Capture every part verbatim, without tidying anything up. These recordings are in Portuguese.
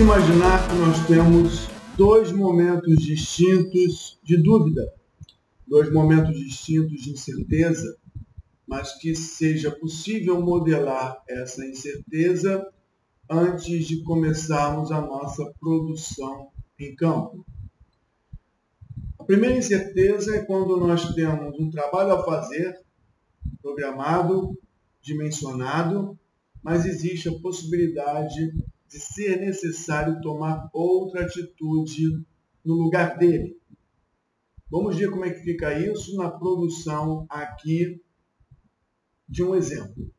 imaginar que nós temos dois momentos distintos de dúvida, dois momentos distintos de incerteza, mas que seja possível modelar essa incerteza antes de começarmos a nossa produção em campo. A primeira incerteza é quando nós temos um trabalho a fazer, programado, dimensionado, mas existe a possibilidade de ser necessário tomar outra atitude no lugar dele. Vamos ver como é que fica isso na produção aqui de um exemplo.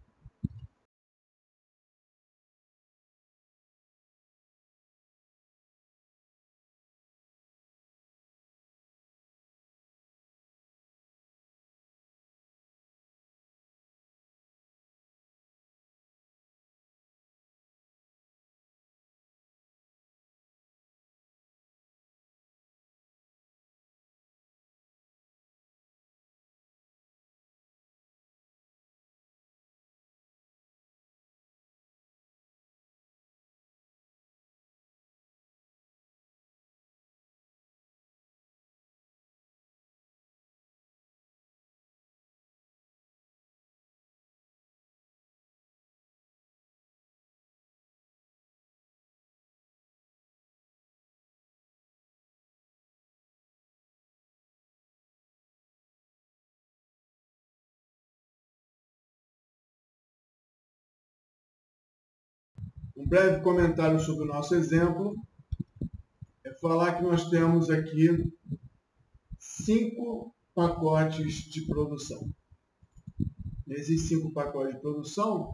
Um breve comentário sobre o nosso exemplo é falar que nós temos aqui cinco pacotes de produção. Nesses cinco pacotes de produção,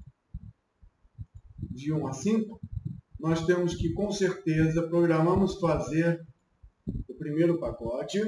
de um a cinco, nós temos que, com certeza, programamos fazer o primeiro pacote,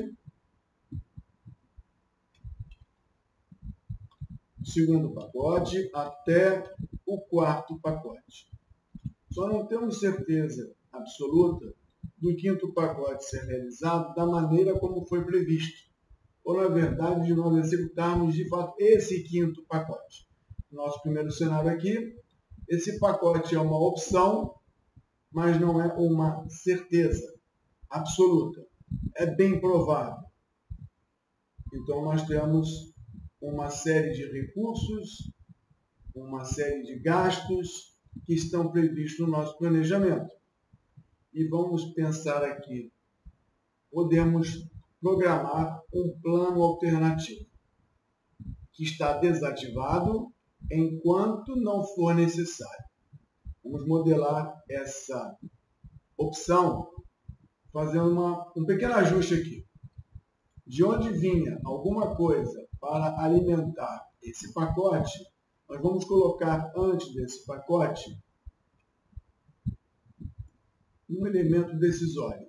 o segundo pacote, até o quarto pacote. Só não temos certeza absoluta do quinto pacote ser realizado da maneira como foi previsto, ou, na verdade, de nós executarmos, de fato, esse quinto pacote. Nosso primeiro cenário aqui, esse pacote é uma opção, mas não é uma certeza absoluta. É bem provável. Então, nós temos uma série de recursos, uma série de gastos que estão previstos no nosso planejamento. E vamos pensar aqui, podemos programar um plano alternativo que está desativado enquanto não for necessário. Vamos modelar essa opção fazendo uma, um pequeno ajuste aqui. De onde vinha alguma coisa para alimentar esse pacote, nós vamos colocar antes desse pacote um elemento decisório.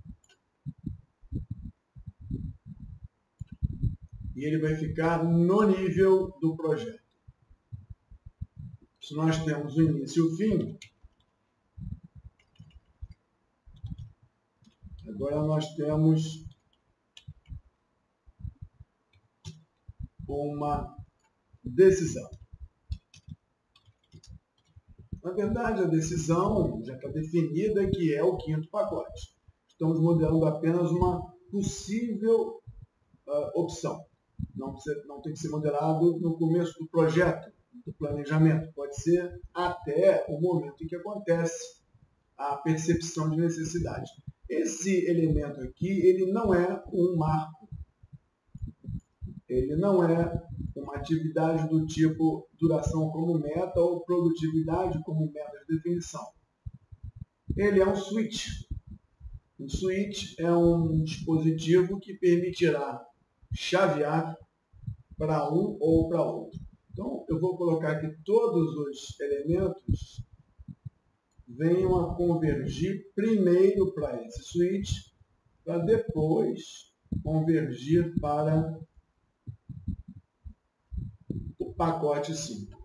E ele vai ficar no nível do projeto. Se nós temos o início e o fim, agora nós temos uma decisão. Na verdade, a decisão já está definida que é o quinto pacote. Estamos modelando apenas uma possível uh, opção. Não, precisa, não tem que ser modelado no começo do projeto, do planejamento. Pode ser até o momento em que acontece a percepção de necessidade. Esse elemento aqui, ele não é um marco. Ele não é uma atividade do tipo duração como meta ou produtividade como meta de definição. Ele é um switch. Um switch é um dispositivo que permitirá chavear para um ou para outro. Então, eu vou colocar que todos os elementos venham a convergir primeiro para esse switch, para depois convergir para o pacote cinco.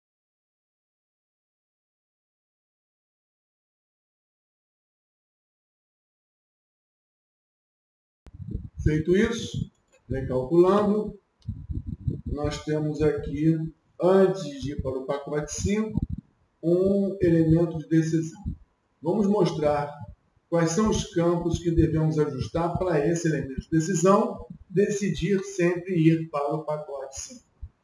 Feito isso, recalculando, nós temos aqui, antes de ir para o pacote cinco, um elemento de decisão. vamos mostrar quais são os campos que devemos ajustar para esse elemento de decisão, decidir sempre ir para o pacote sim.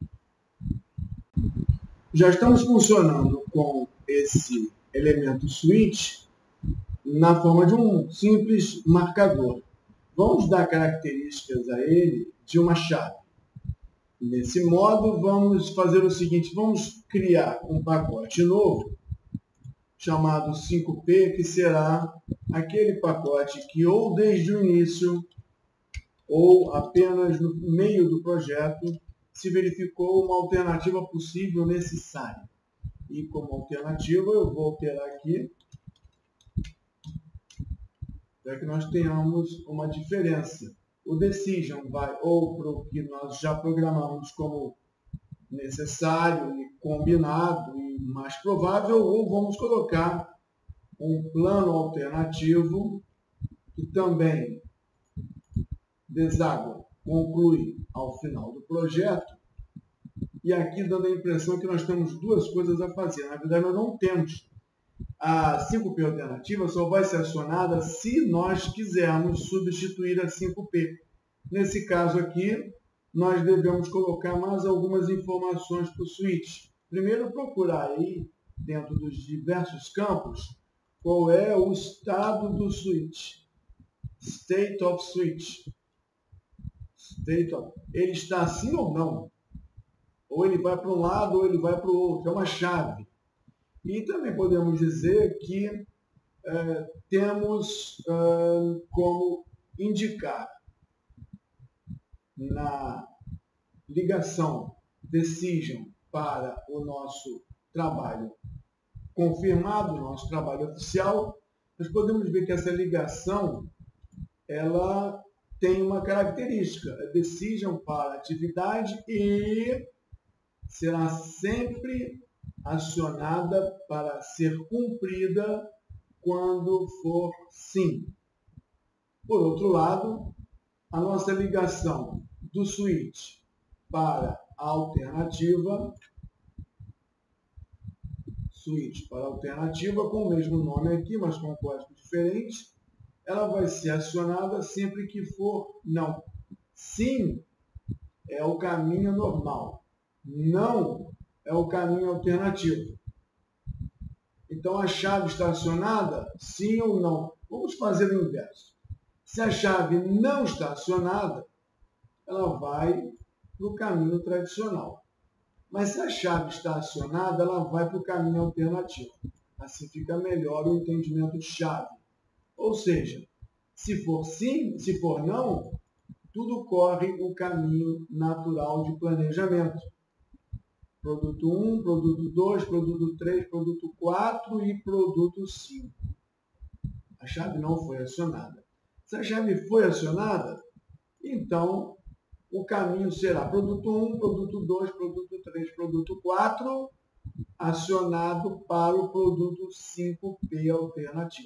Já estamos funcionando com esse elemento switch na forma de um simples marcador. Vamos dar características a ele de uma chave. Nesse modo, vamos fazer o seguinte, vamos criar um pacote novo, chamado cinco P, que será aquele pacote que ou desde o início, ou apenas no meio do projeto, se verificou uma alternativa possível necessária. E como alternativa, eu vou alterar aqui, para que nós tenhamos uma diferença. O decision vai ou para o que nós já programamos como necessário e combinado e mais provável, ou vamos colocar um plano alternativo que também deságua, conclui ao final do projeto. E aqui dando a impressão que nós temos duas coisas a fazer. Na verdade, nós não temos. A cinco P alternativa só vai ser acionada se nós quisermos substituir a cinco P. Nesse caso aqui, nós devemos colocar mais algumas informações para o switch. Primeiro, procurar aí, dentro dos diversos campos, qual é o estado do switch. State of switch. State of... Ele está assim ou não? Ou ele vai para um lado ou ele vai para o outro. É uma chave. E também podemos dizer que é, temos é, como indicar na ligação decision para o nosso trabalho confirmado, nosso trabalho oficial, nós podemos ver que essa ligação ela tem uma característica, é decision para atividade e será sempre acionada para ser cumprida quando for sim. Por outro lado, a nossa ligação do switch para a alternativa, switch para a alternativa, com o mesmo nome aqui, mas com um código diferente, ela vai ser acionada sempre que for não. Sim é o caminho normal, não é o caminho alternativo. Então, a chave está acionada, sim ou não. Vamos fazer o inverso. Se a chave não está acionada, ela vai para o caminho tradicional. Mas se a chave está acionada, ela vai para o caminho alternativo. Assim fica melhor o entendimento de chave. Ou seja, se for sim, se for não, tudo corre o caminho natural de planejamento. Produto um, produto dois, produto três, produto quatro e produto cinco. A chave não foi acionada. Se a chave foi acionada, então o caminho será produto um, produto dois, produto três, produto quatro, acionado para o produto cinco P alternativo.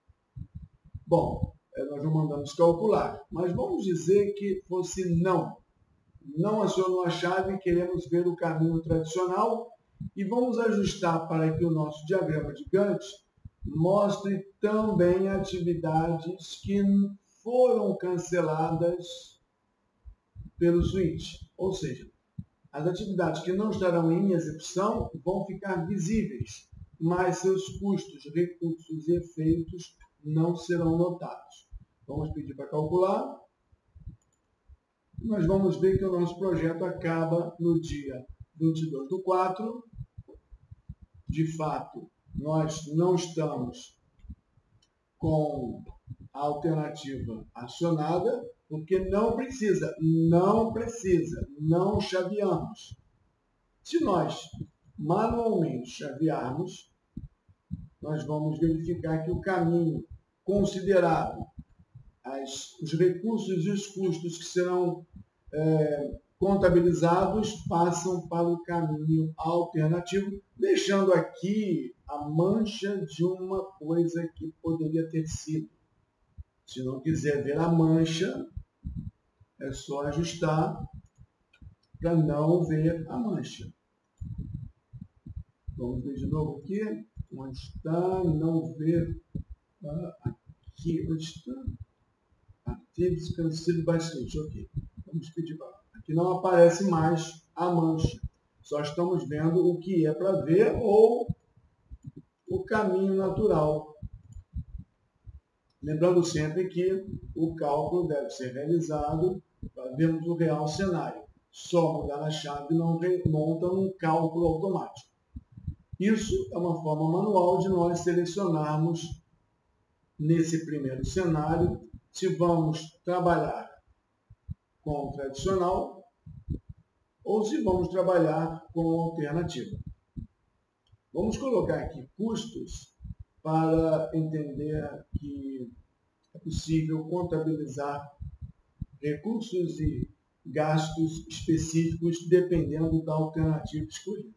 Bom, nós não mandamos calcular, mas vamos dizer que fosse não. Não acionou a chave, queremos ver o caminho tradicional e vamos ajustar para que o nosso diagrama de Gantt mostre também atividades que foram canceladas pelo switch. Ou seja, as atividades que não estarão em execução vão ficar visíveis, mas seus custos, recursos e efeitos não serão notados. Vamos pedir para calcular. Nós vamos ver que o nosso projeto acaba no dia vinte e dois do quatro. De fato, nós não estamos com a alternativa acionada, porque não precisa, não precisa, não chaveamos. Se nós manualmente chavearmos, nós vamos verificar que o caminho considerado, as, os recursos e os custos que serão é, contabilizados passam para o caminho alternativo, deixando aqui a mancha de uma coisa que poderia ter sido. Se não quiser ver a mancha, é só ajustar para não ver a mancha. Vamos ver de novo aqui. Onde está? Não ver. Ah, aqui, onde está? Artigos conhecido bastante. Ok. Vamos pedir para. Aqui não aparece mais a mancha. Só estamos vendo o que é para ver ou o caminho natural. Lembrando sempre que o cálculo deve ser realizado para vermos o real cenário. Só mudar a chave não remonta um cálculo automático. Isso é uma forma manual de nós selecionarmos, nesse primeiro cenário, se vamos trabalhar com o tradicional ou se vamos trabalhar com a alternativa. Vamos colocar aqui custos para entender que é possível contabilizar recursos e gastos específicos dependendo da alternativa escolhida.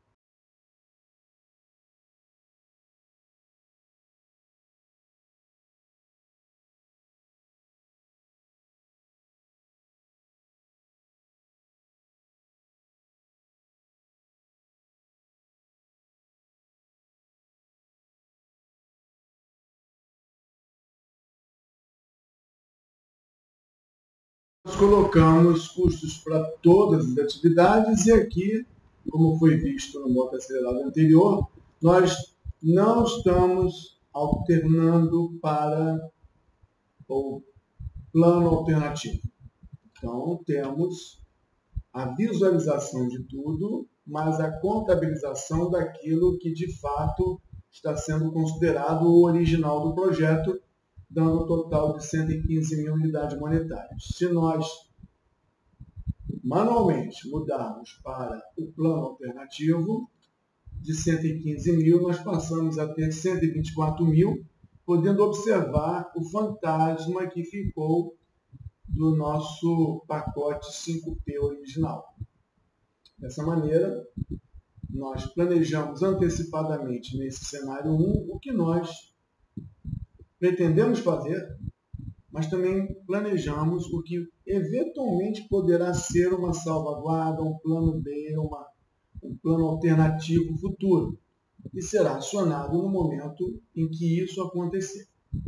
Nós colocamos custos para todas as atividades e aqui, como foi visto no módulo acelerado anterior, nós não estamos alternando para o plano alternativo. Então, temos a visualização de tudo, mas a contabilização daquilo que, de fato, está sendo considerado o original do projeto, dando um total de cento e quinze mil unidades monetárias. Se nós manualmente mudarmos para o plano alternativo, de cento e quinze mil, nós passamos a ter cento e vinte e quatro mil, podendo observar o fantasma que ficou do nosso pacote cinco P original. Dessa maneira, nós planejamos antecipadamente nesse cenário um o que nós pretendemos fazer, mas também planejamos o que eventualmente poderá ser uma salvaguarda, um plano B, uma, um plano alternativo futuro, e será acionado no momento em que isso acontecer.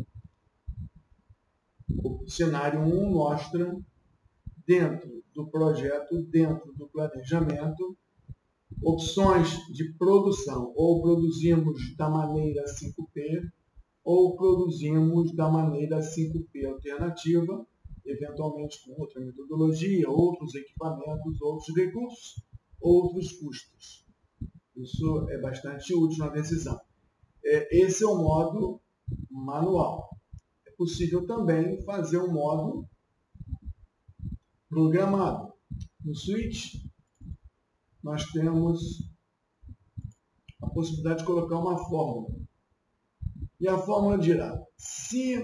O cenário um mostra, dentro do projeto, dentro do planejamento, opções de produção, ou produzimos da maneira cinco P, ou produzimos da maneira cinco P alternativa, eventualmente com outra metodologia, outros equipamentos, outros recursos, outros custos. Isso é bastante útil na decisão. Esse é o modo manual. É possível também fazer um modo programado. No Switch, nós temos a possibilidade de colocar uma fórmula. E a fórmula dirá, se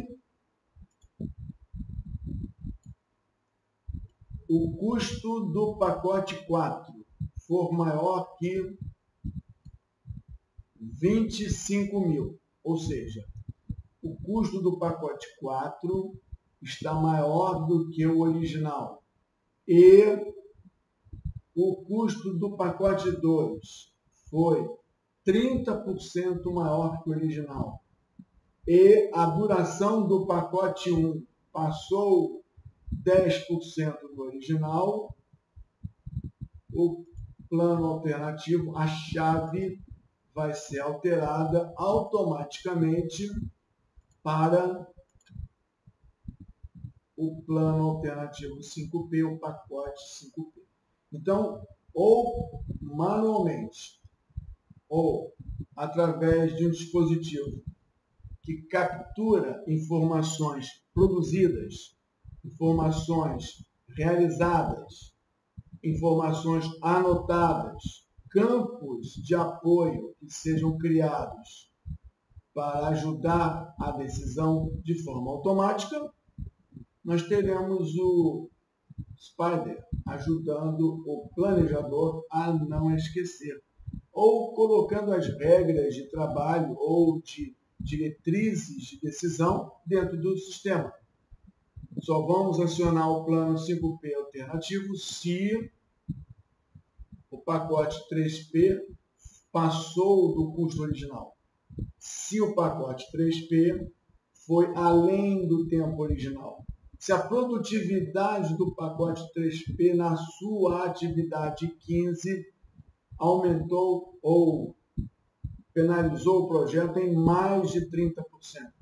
o custo do pacote quatro for maior que vinte e cinco mil, ou seja, o custo do pacote quatro está maior do que o original, e o custo do pacote dois foi trinta por cento maior que o original, e a duração do pacote um passou dez por cento do original, o plano alternativo, a chave vai ser alterada automaticamente para o plano alternativo cinco P, o pacote cinco P. Então, ou manualmente, ou através de um dispositivo que captura informações produzidas, informações realizadas, informações anotadas, campos de apoio que sejam criados para ajudar a decisão de forma automática, nós teremos o Spider ajudando o planejador a não esquecer, ou colocando as regras de trabalho ou de diretrizes de decisão dentro do sistema. Só vamos acionar o plano cinco P alternativo se o pacote três P passou do custo original. se o pacote três P foi além do tempo original. Se a produtividade do pacote três P na sua atividade quinze aumentou ou penalizou o projeto em mais de trinta por cento.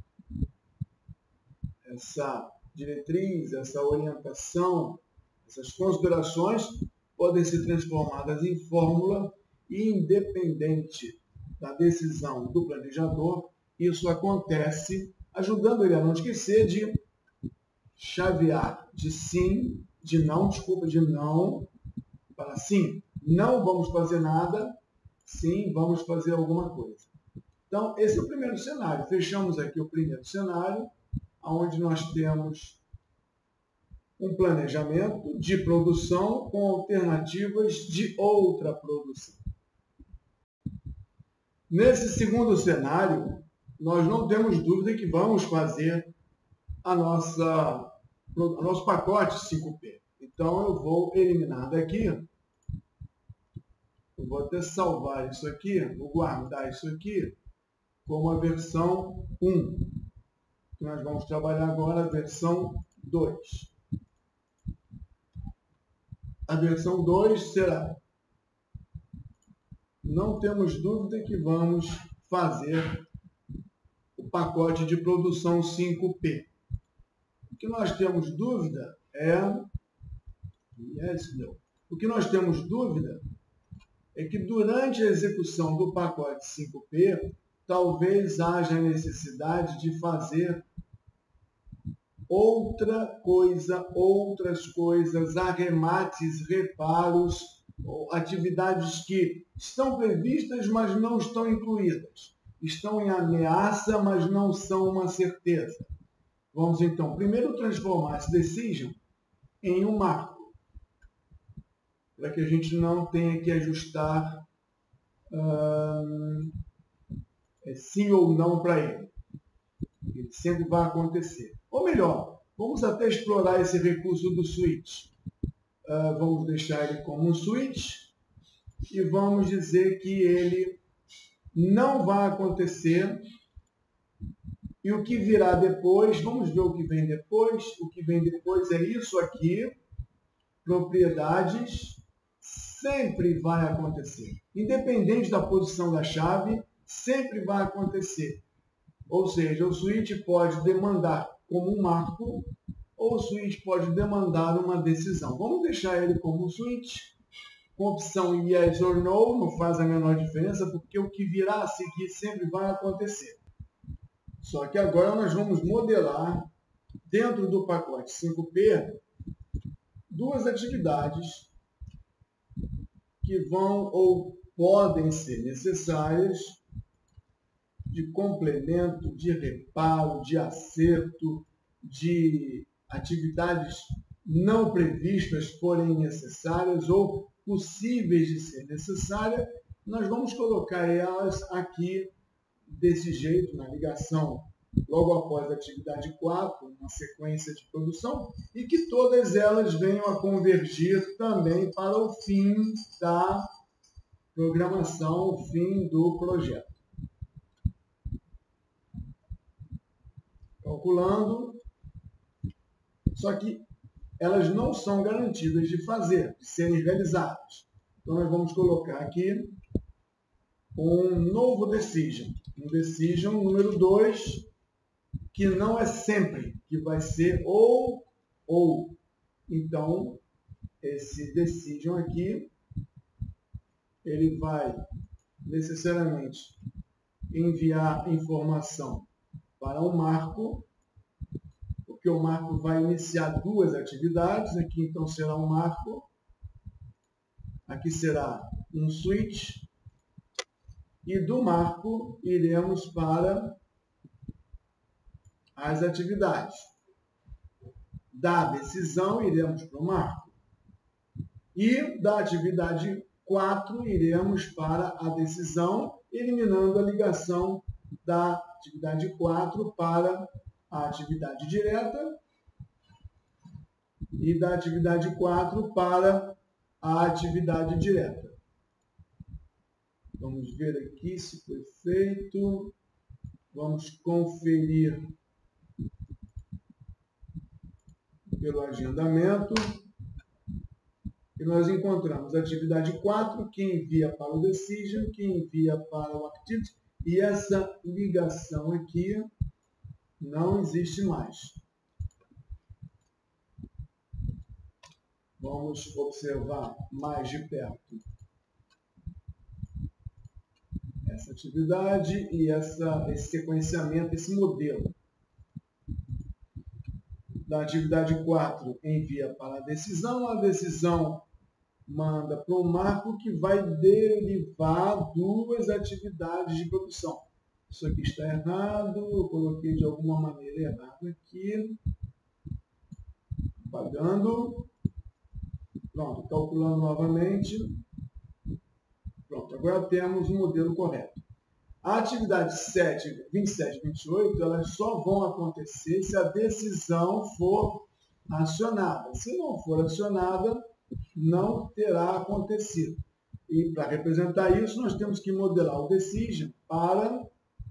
Essa diretriz, essa orientação, essas considerações podem ser transformadas em fórmula e, independente da decisão do planejador, isso acontece ajudando ele a não esquecer de chavear de sim, de não, desculpa, de não, para sim, não vamos fazer nada, sim, vamos fazer alguma coisa. Então, esse é o primeiro cenário. Fechamos aqui o primeiro cenário, onde nós temos um planejamento de produção com alternativas de outra produção. Nesse segundo cenário, nós não temos dúvida que vamos fazer a nossa, o nosso pacote cinco P. Então, eu vou eliminar daqui. Eu vou até salvar isso aqui, vou guardar isso aqui como a versão um. Nós vamos trabalhar agora a versão dois. A versão dois será: não temos dúvida que vamos fazer o pacote de produção cinco P. O que nós temos dúvida é... Yes, no. O que nós temos dúvida é que durante a execução do pacote cinco P, talvez haja necessidade de fazer outra coisa, outras coisas, arremates, reparos, atividades que estão previstas, mas não estão incluídas. Estão em ameaça, mas não são uma certeza. Vamos, então, primeiro transformar esse decision em um marco, para que a gente não tenha que ajustar hum, é sim ou não para ele. Ele sempre vai acontecer. Ou melhor, vamos até explorar esse recurso do switch. Uh, vamos deixar ele como um switch e vamos dizer que ele não vai acontecer. E o que virá depois, vamos ver o que vem depois. O que vem depois é isso aqui. Propriedades sempre vai acontecer. Independente da posição da chave, sempre vai acontecer. Ou seja, o switch pode demandar como um marco, ou o switch pode demandar uma decisão. Vamos deixar ele como um switch, com opção yes or no, não faz a menor diferença, porque o que virá a seguir sempre vai acontecer. Só que agora nós vamos modelar, dentro do pacote cinco P, duas atividades que vão ou podem ser necessárias de complemento, de reparo, de acerto, de atividades não previstas, porém necessárias ou possíveis de ser necessárias. Nós vamos colocar elas aqui desse jeito, na ligação logo após a atividade quatro, uma sequência de produção, e que todas elas venham a convergir também para o fim da programação, o fim do projeto. Calculando, só que elas não são garantidas de fazer, de serem realizadas. Então, nós vamos colocar aqui um novo decision, um decision número dois, que não é sempre, que vai ser ou, ou. Então, esse decision aqui, ele vai necessariamente enviar informação para um marco, porque o marco vai iniciar duas atividades. Aqui, então, será um marco. Aqui será um switch. E do marco, iremos para as atividades. Da decisão, iremos para o marco. E da atividade quatro, iremos para a decisão, eliminando a ligação da atividade quatro para a atividade direta e da atividade quatro para a atividade direta. Vamos ver aqui se foi feito. Vamos conferir pelo agendamento. E nós encontramos a atividade quatro, que envia para o Decision, que envia para o Activity, e essa ligação aqui não existe mais. Vamos observar mais de perto essa atividade e essa, esse sequenciamento, esse modelo. Da atividade quatro, envia para a decisão, a decisão manda para o marco que vai derivar duas atividades de produção. Isso aqui está errado, eu coloquei de alguma maneira errado aqui. Apagando. Pronto, calculando novamente. Pronto, agora temos o modelo correto. A atividade sete, vinte e sete e vinte e oito, elas só vão acontecer se a decisão for acionada. Se não for acionada, não terá acontecido. E para representar isso, nós temos que modelar o Decision para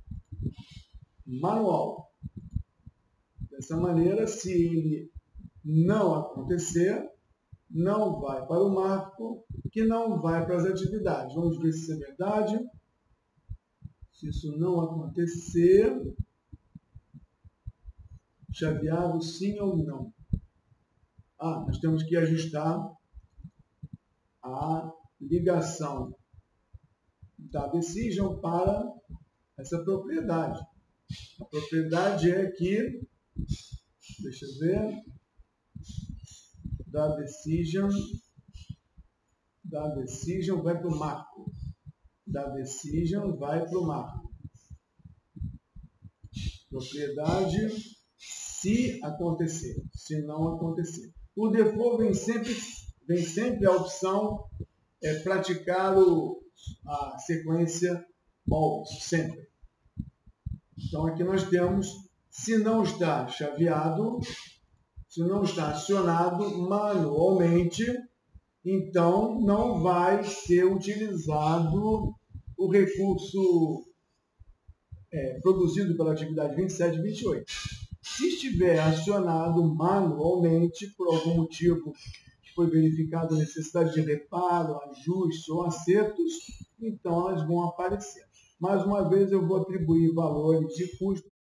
manual. Dessa maneira, se ele não acontecer, não vai para o marco, que não vai para as atividades. Vamos ver se isso é verdade. Se isso não acontecer, chaveado sim ou não. Ah, nós temos que ajustar a ligação da Decision para essa propriedade. A propriedade é que, deixa eu ver, da Decision, da Decision vai para o marco. Da Decision vai para o marco. Propriedade, se acontecer, se não acontecer. O default vem sempre, vem sempre a opção é, praticar o, a sequência always, sempre. Então aqui nós temos, se não está chaveado, se não está acionado manualmente, então não vai ser utilizado o recurso é, produzido pela atividade vinte e sete e vinte e oito. Se estiver acionado manualmente, por algum motivo que foi verificado a necessidade de reparo, ajuste ou acertos, então elas vão aparecer. Mais uma vez, eu vou atribuir valores de custo.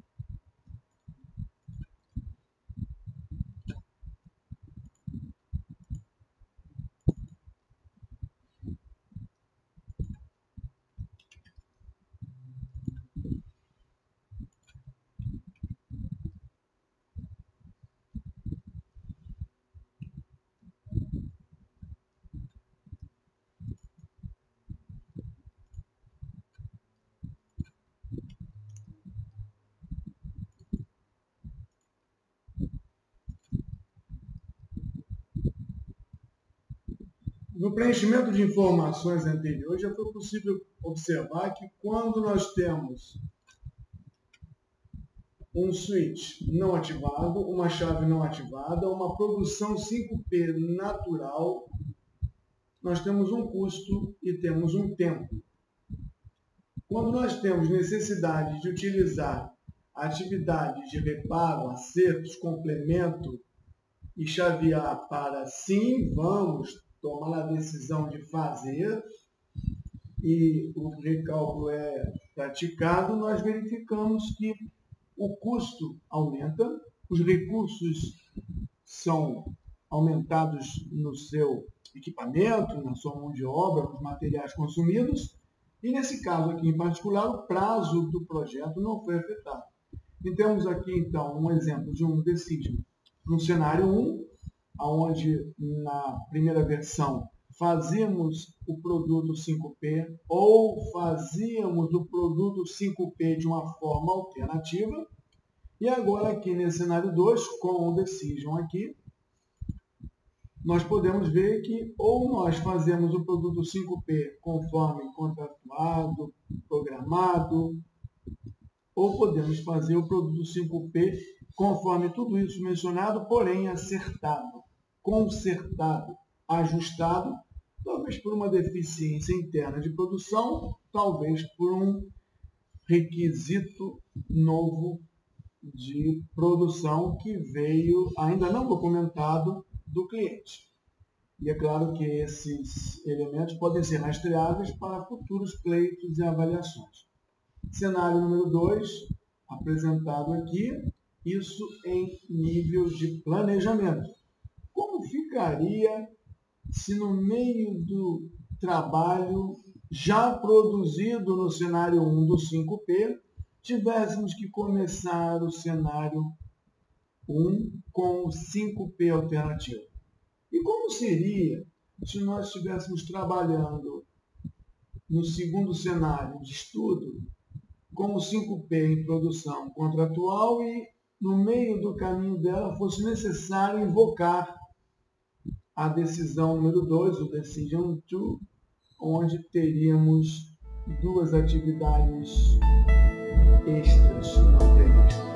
No preenchimento de informações anteriores, já foi possível observar que quando nós temos um switch não ativado, uma chave não ativada, uma produção cinco P natural, nós temos um custo e temos um tempo. Quando nós temos necessidade de utilizar atividades de reparo, acertos, complemento e chavear para sim, vamos tomar a decisão de fazer e o recálculo é praticado, nós verificamos que o custo aumenta, os recursos são aumentados no seu equipamento, na sua mão de obra, nos materiais consumidos, e nesse caso aqui em particular, o prazo do projeto não foi afetado. E temos aqui então um exemplo de um Decision no cenário um, onde na primeira versão fazíamos o produto cinco P ou fazíamos o produto cinco P de uma forma alternativa. E agora aqui nesse cenário dois, com o Decision aqui, nós podemos ver que ou nós fazemos o produto cinco P conforme contratuado, programado, ou podemos fazer o produto cinco P conforme tudo isso mencionado, porém acertado, consertado, ajustado, talvez por uma deficiência interna de produção, talvez por um requisito novo de produção que veio, ainda não documentado, do cliente. E é claro que esses elementos podem ser rastreáveis para futuros pleitos e avaliações. Cenário número dois, apresentado aqui, isso em nível de planejamento. Como ficaria se no meio do trabalho já produzido no cenário um do cinco P, tivéssemos que começar o cenário um com o cinco P alternativo? E como seria se nós estivéssemos trabalhando no segundo cenário de estudo com o cinco P em produção contratual e no meio do caminho dela fosse necessário invocar a decisão número dois, o Decision dois, onde teríamos duas atividades extras não previstas?